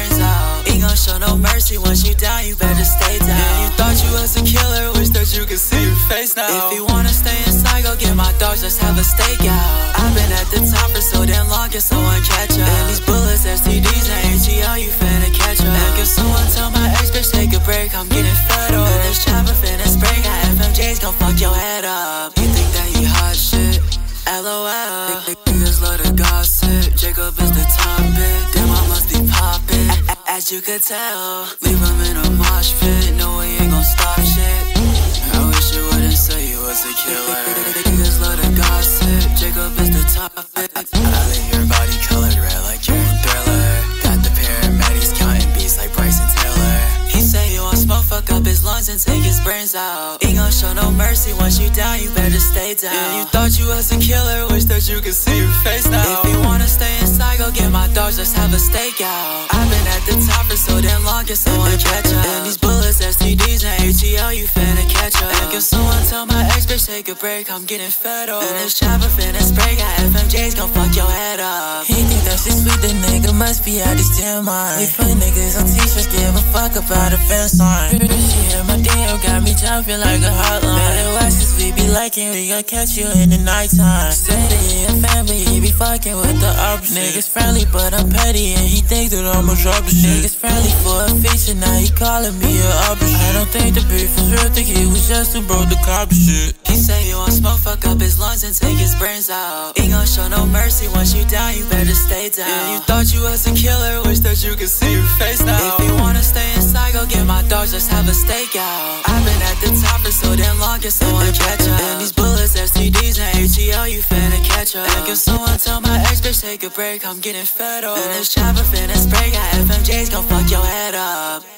brains out. Ain't gon' show no mercy, once you down, you better stay down. Yeah, you thought you was a killer, wish that you could see your face now. If you wanna stay inside, go get my dogs, let's have a stakeout. I've been at the top for so damn long, can someone catch up? And these bullets, STDs, and ATL, you finna catch up. And can someone tell my ex bitch take a break, I'm getting fed up. And this chopper finna spray, got FMJs gon' fuck your head up. You think that you hot shit? LOL. Niggas love to gossip, Jacob is the topic. Damn, I must be poppin', as you could tell. Leave him in a mosh pit, no way ain't gon' stop shit. I wish you wouldn't say you was a killer. Niggas love to gossip, Jacob is the topic. I leave your body colored red like you're in Thriller. Got the paramedics counting beats like Bryson Taylor. He say you want smoke, fuck up his lungs and take his brains out. Ain't gon' show no mercy, once you down, you better stay down. Yeah, you thought you was a killer, wish that you could see your face now. If you wanna stay inside, go get my dogs, let's have a stakeout. I've been at the top for so damn long, can someone catch up? And these bullets, STDs, and ATL, you finna catch up. And can someone tell my ex bitch take a break, I'm getting fed up. And this chopper finna spray, got FMJs gon' fuck your head up. He think that shit sweet, the nigga must be out his damn mind. We put niggas on t-shirts, give a fuck about a fence line. She hit my DM, got me jumping like a hotline. Better watch this, we be liking, we gon' catch you in the nighttime. Steady in family, he be fucking with the opposite. Niggas friendly, but I'm petty, and he think that I'ma drop the shit. Niggas friendly for a feature, now he calling me a opposite. I don't think the beef was real, think he was just a bro, the cop shit. He say you want smoke, fuck up his lungs and take his brains out. Ain't gon' show no mercy, once you down, you better stay down. Yeah, you thought you was a killer, wish that you could see your face now. If you wanna stay inside, go get my dogs, let's have a stakeout. I've been at the top for so damn long, can someone catch up? And these bullets, STDs, and ATL, you finna catch up. And can someone tell my ex bitch take a break, I'm getting fed up. And this chopper finna spray, got FMJs gon' fuck your head up.